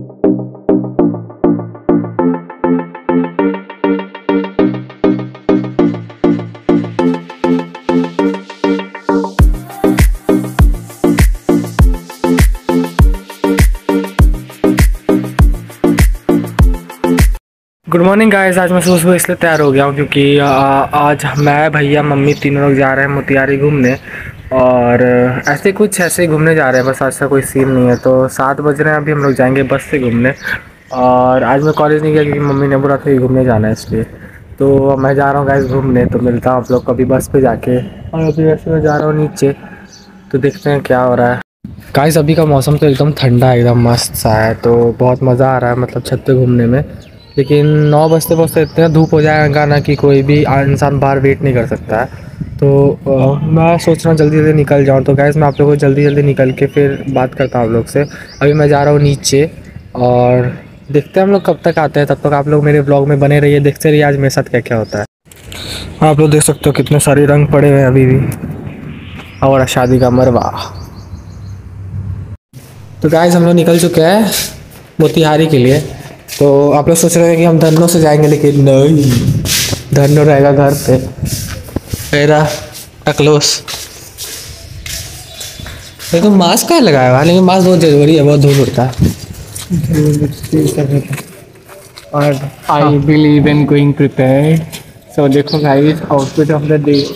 Good morning guys. आज मैं सुबह सुबह इसलिए तैयार हो गया हूँ क्योंकि आज मैं, भैया, मम्मी तीनों लोग जा रहे हैं मोतिहारी घूमने। और ऐसे ही घूमने जा रहे हैं, बस आज का कोई सीन नहीं है। तो 7 बज रहे हैं, अभी हम लोग जाएंगे बस से घूमने। और आज मैं कॉलेज नहीं गया क्योंकि मम्मी ने बोला था कि घूमने जाना है, इसलिए तो मैं जा रहा हूँ गाइस घूमने। तो मिलता हूँ आप लोग को अभी बस पे जाके। और अभी वैसे मैं जा रहा हूँ नीचे, तो देखते हैं क्या हो रहा है। गाइस अभी का मौसम तो एकदम ठंडा है, एकदम मस्त सा है, तो बहुत मज़ा आ रहा है मतलब छत पे घूमने में। लेकिन 9 बजते बजते इतना धूप हो जाएगा ना कि कोई भी इंसान बाहर वेट नहीं कर सकता है। तो मैं सोच रहा हूँ जल्दी जल्दी निकल जाऊँ। तो गाइस मैं आप लोगों को जल्दी जल्दी निकल के फिर बात करता हूँ आप लोग से। अभी मैं जा रहा हूँ नीचे और देखते हैं हम लोग कब तक आते हैं। तब तक आप लोग मेरे ब्लॉग में बने रहिए, देखते रहिए आज मेरे साथ क्या क्या होता है। आप लोग देख सकते हो कितने सारे रंग पड़े हुए हैं अभी भी, और शादी का मरवा। तो गाइस हम लोग निकल चुके हैं मोतिहारी के लिए। तो आप लोग सोच रहे हैं कि हम धन्नो से जाएंगे, लेकिन नहीं, धन्नो रहेगा घर पे, मेरा अकलोस। तो मास्क का लगाया हुआ, लेकिन मास्क बहुत जरूरी है, बहुत धूल उड़ता है। और I believe in going prepared. So देखो guys, outfit of the day.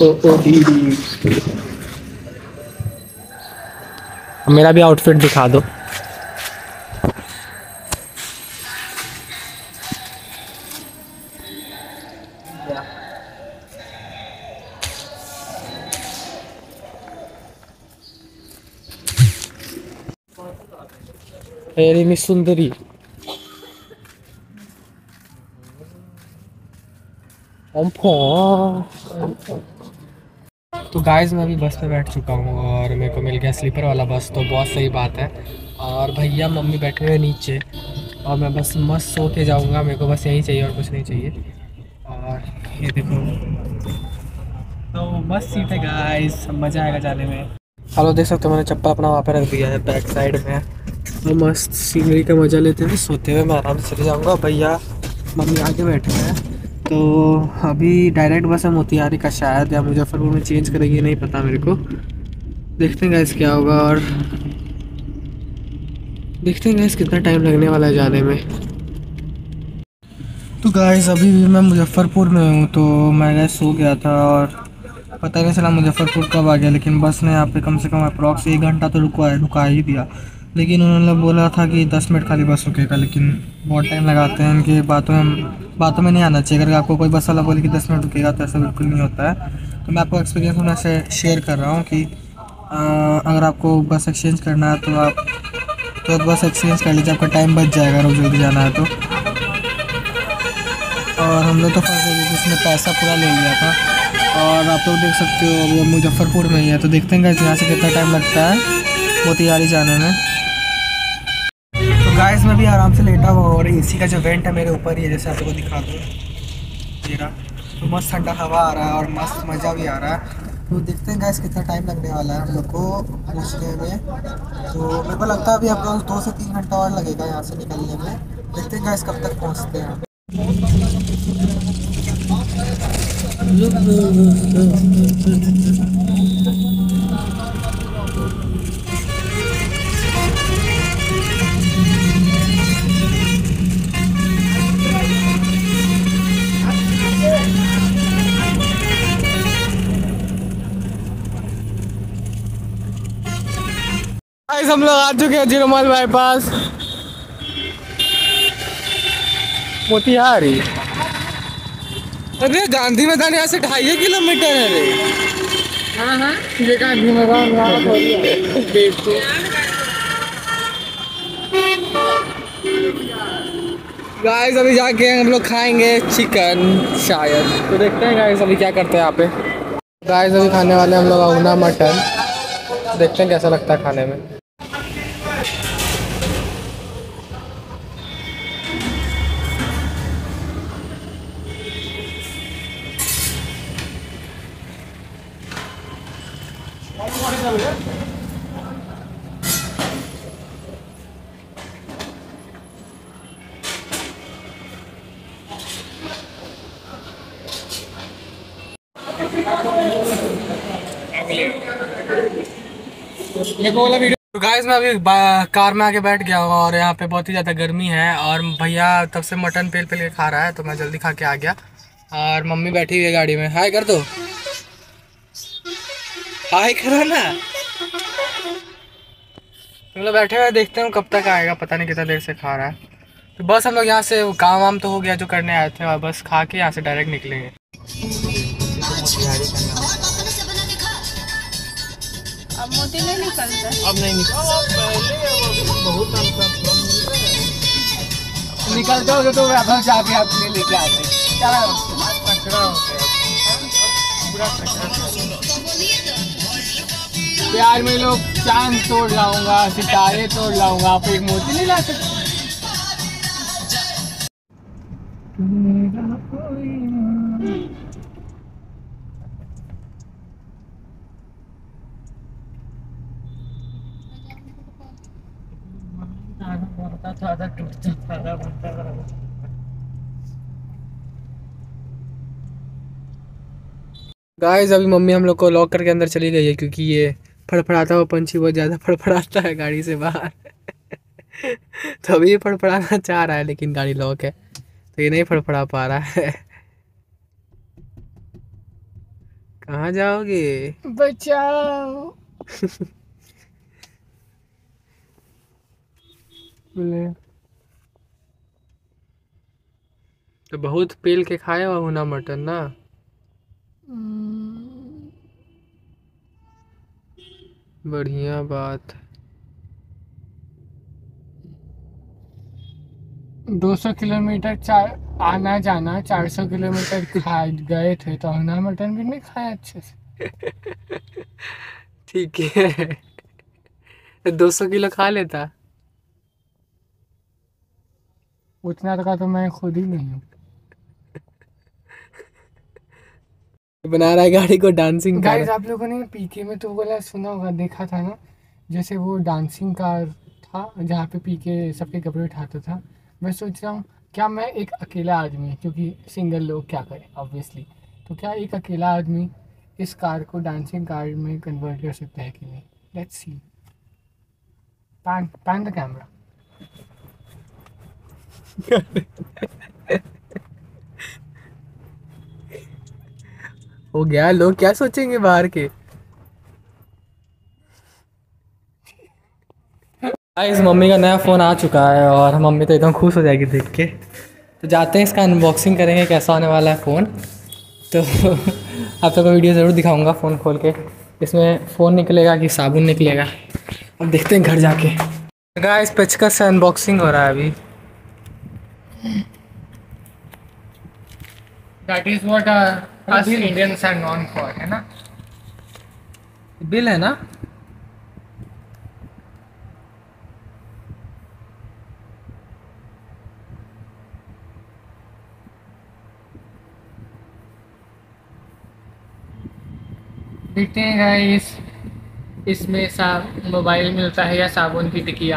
मेरा भी आउटफिट दिखा दो। मेरी मिस सुंदरी। तो गाइस मैं अभी बस पे बैठ चुका हूँ और मेरे को मिल गया स्लीपर वाला बस, तो बहुत सही बात है। और भैया मम्मी बैठे हुए नीचे, और मैं बस मस्त सो के जाऊँगा। मेरे को बस यही चाहिए और कुछ नहीं चाहिए। और ये देखो, तो मस्त सीट है गाइस, मज़ा आएगा जाने में। हेलो, देख सकते हो मैंने चप्पल अपना वहाँ पे रख दिया है, बैक साइड में। तो मस्त सीनरी का मज़ा लेते हुए सोते हुए मैं आराम से चले जाऊँगा। भैया मम्मी आगे बैठे हैं। तो अभी डायरेक्ट बस है मोतिहारी का, शायद, या मुजफ्फरपुर में चेंज करेगी, नहीं पता मेरे को। देखते हैं गाइस क्या होगा, और देखते हैं गाइस कितना टाइम लगने वाला है जाने में। तो गाइस अभी भी मैं मुजफ्फरपुर में हूँ। तो मैं गाइस सो गया था और पता नहीं चला मुजफ्फरपुर कब आ गया, लेकिन बस ने यहाँ पे कम से कम अप्रॉक्स 1 घंटा तो रुका ही दिया। लेकिन उन्होंने बोला था कि 10 मिनट खाली बस रुकेगा, लेकिन बहुत टाइम लगाते हैं इनके बातों में नहीं आना चाहिए। अगर आपको कोई बस वाला बोले कि 10 मिनट रुकेगा तो ऐसा बिल्कुल नहीं होता है। तो मैं आपको एक्सपीरियंस में से शेयर कर रहा हूँ कि अगर आपको बस एक्सचेंज करना है तो आप बस एक्सचेंज कर लीजिए, आपका टाइम बच जाएगा अगर जल्दी जाना है तो। और हम लोग तो फंस गए क्योंकि उसने पैसा पूरा ले लिया था। और आप लोग देख सकते हो अभी हम मुजफ्फरपुर में ही है। तो देखते हैं गाइस यहाँ से कितना टाइम लगता है मोतिहारी जाने में। तो गाइस मैं भी आराम से लेटा हुआ और एसी का जो वेंट है मेरे ऊपर ही है, जैसे आप लोगों को दिखा दूँ मेरा। तो मस्त ठंडा हवा आ रहा है और मस्त मज़ा भी आ रहा है। तो देखते हैं गाइस कितना टाइम लगने वाला है हम लोग को पहुँचने में। तो मेरे को लगता है अभी हम लोग 2 से 3 घंटा और लगेगा यहाँ से निकलने में। देखते हैं गाइस कब तक पहुँचते हैं। हम लोग आ चुके हैं जीरोमाइल बाईपास मोतिहारी। अरे गांधी मैदान यहाँ से 2.5 किलोमीटर है रे। हाँ, ये गांधी मैदान गाइस अभी जाके हम लोग खाएंगे चिकन शायद। तो देखते हैं गाइस अभी क्या करते हैं यहाँ पे। गाइस अभी खाने वाले हम लोग अगुना मटन, देखते हैं कैसा लगता है खाने में। तो गाइस मैं अभी कार में आके बैठ गया हूँ और यहाँ पे बहुत ही ज़्यादा गर्मी है और भैया तब से मटन पेल पेल के खा रहा है तो मैं जल्दी खा के आ गया। और मम्मी बैठी हुई है गाड़ी में। हाय कर दो, हाय करो ना। हम लोग बैठे हुए देखते हैं कब तक आएगा, पता नहीं कितना देर से खा रहा है। तो बस हम लोग यहाँ से काम वाम तो हो गया जो करने आए थे और बस खा के यहाँ से डायरेक्ट निकलेंगे। अब मोती नहीं निकलता, अब नहीं निकलते हो तो वैभव जाके अपने लेके आते। प्यार में लोग चांद तोड़ लाऊंगा, सितारे तोड़ लाऊंगा, आप एक मोती नहीं ला सकते। गाइस अभी मम्मी हम लोग को लॉक करके अंदर चली गई है क्योंकि ये फड़फड़ाता हुआ पंछी बहुत ज़्यादा फड़फड़ाता है गाड़ी से बाहर। तो अभी ये फड़फड़ाना चाह रहा है लेकिन गाड़ी लॉक है तो ये नहीं फड़फड़ा पा रहा है। कहाँ जाओगे? बचाओ। बोले तो बहुत पेल के खाए हुआ ना मटन ना। बढ़िया बात। 200 किलोमीटर आना जाना 400 किलोमीटर खा गए थे तो ना मटन भी नहीं खाया अच्छे से। ठीक है, 200 किलो खा लेता। उतना का तो मैं खुद ही नहीं हूँ। बना रहा है गाड़ी को डांसिंग कार। गाइस आप लोगों ने पीके में तो बोला सुना होगा, देखा था ना, जैसे वो डांसिंग कार था जहाँ पे पीके सबके कपड़े उठाता था। मैं सोच रहा हूँ क्या मैं एक अकेला आदमी, क्योंकि सिंगल लोग क्या करें ऑब्वियसली, तो क्या एक अकेला आदमी इस कार को डांसिंग कार में कन्वर्ट कर सकता है कि नहीं। Let's see. Pan the camera. हो गया, लोग क्या सोचेंगे बाहर के। गाइस मम्मी का नया फ़ोन आ चुका है और मम्मी तो एकदम खुश हो जाएगी देख के। तो जाते हैं इसका अनबॉक्सिंग करेंगे कैसा होने वाला है फ़ोन। तो आप लोगों को वीडियो ज़रूर दिखाऊंगा फ़ोन खोल के। इसमें फ़ोन निकलेगा कि साबुन निकलेगा, अब देखते हैं घर जाके। गाइस पेचकस से अनबॉक्सिंग हो रहा है अभी। That is what us Indians are known for, है ना। बिल है ना। देखते हैं गाइस इसमें मोबाइल मिलता है या साबुन की टिकिया।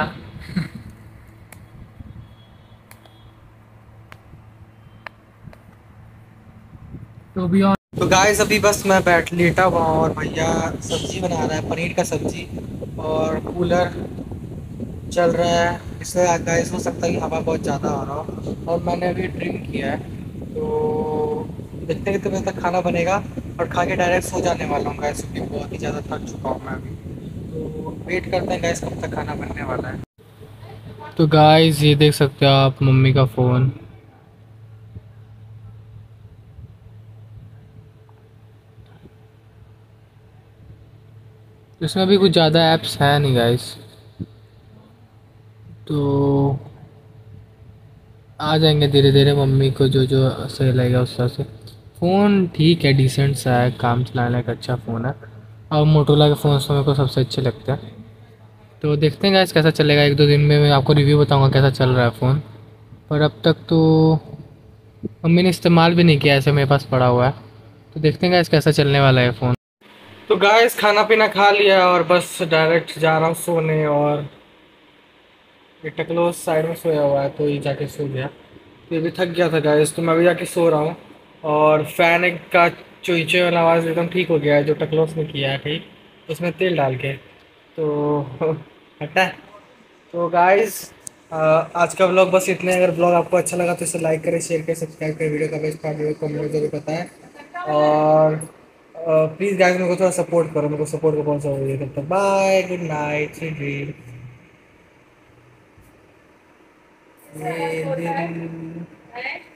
तो गाइस अभी बस मैं लेटा हुआ हूँ और भैया सब्जी बना रहा है, पनीर का सब्जी, और कूलर चल रहा है। इससे गाइस हो सकता है कि हवा बहुत ज़्यादा आ रहा हो। और मैंने अभी ड्रिंक किया है तो देखते हैं कितने बजे तक खाना बनेगा और खा के डायरेक्ट सो जाने वाला हूँ गाइस, क्योंकि बहुत ही ज़्यादा थक चुका हूँ मैं अभी। तो वेट करते हैं गाइस कब तक खाना बनने वाला है। तो गाइस ये देख सकते हो आप मम्मी का फ़ोन। इसमें अभी कुछ ज़्यादा ऐप्स है नहीं गाइस, तो आ जाएंगे धीरे धीरे मम्मी को जो जो सही लगेगा उस तरह से। फ़ोन ठीक है, डिसेंट सा है, काम चलाने का अच्छा फ़ोन है और मोटोरोला के फ़ोन तो मेरे को सबसे अच्छे लगते हैं। तो देखते हैं गाइस कैसा चलेगा, 1-2 दिन में मैं आपको रिव्यू बताऊंगा कैसा चल रहा है फ़ोन। पर अब तक तो मम्मी ने इस्तेमाल भी नहीं किया, ऐसे मेरे पास पड़ा हुआ है। तो देखते हैं गाइस कैसा चलने वाला है फ़ोन। तो गाइस खाना पीना खा लिया और बस डायरेक्ट जा रहा हूँ सोने। और ये टकलोस साइड में सोया हुआ है तो ये जाके सो गया। तो ये भी थक गया था गाइस, तो मैं भी जाके सो रहा हूँ। और फ़ैन एक का चुई चुई वाला आवाज़ एकदम ठीक हो गया है जो टकलोस ने किया है ठीक, उसमें तेल डाल के। तो हटा है। तो गाइस आज का व्लॉग बस इतने। अगर व्लॉग आपको अच्छा लगा तो इसे लाइक करें, शेयर करें, सब्सक्राइब करें, वीडियो का बेस्ट पार्ट वीडियो कमेंट में जरूर बताएं। और प्लीज़ गाइस मेरे को थोड़ा सपोर्ट करो, मेरे को सपोर्ट को बहुत ज़रूरी है। तब तक bye, good night, sweet dream. ये दिल